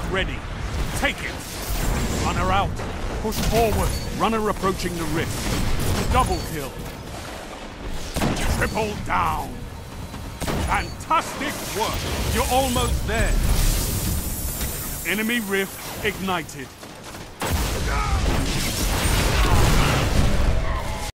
ready. Take it. Runner out. Push forward. Runner approaching the rift. Double kill. Triple down. Fantastic work. You're almost there. Enemy rift ignited.